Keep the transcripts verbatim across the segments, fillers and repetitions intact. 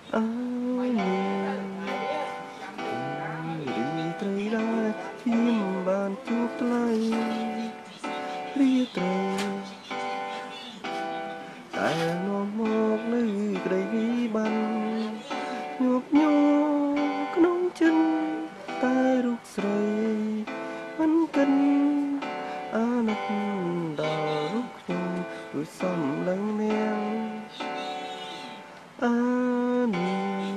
អើយរីត្រីដែរខ្ញុំបានជួបថ្លៃរីត្រីតែនាំមកនៅក្តីវិបានញាប់ញ័រក្នុងចិត្តតែរូបស្រីមិនកិនអាណិតដល់រូបខ្ញុំដូចសំឡឹងនាងអានី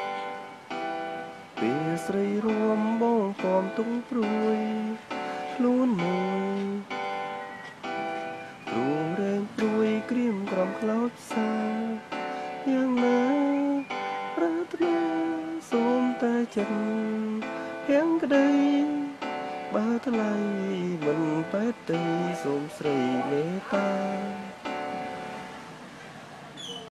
ពេលស្រីរួមបងពំទុំព្រួយខ្លួនមួយព្រួយរែងព្រួយក្រៀមក្រំខ្លោចសាយ៉ាងណាប្រាថ្នាសូមតែចិត្តទាំងក្តីបើថ្លៃមិនបែកទេសូមស្រីមេត្តា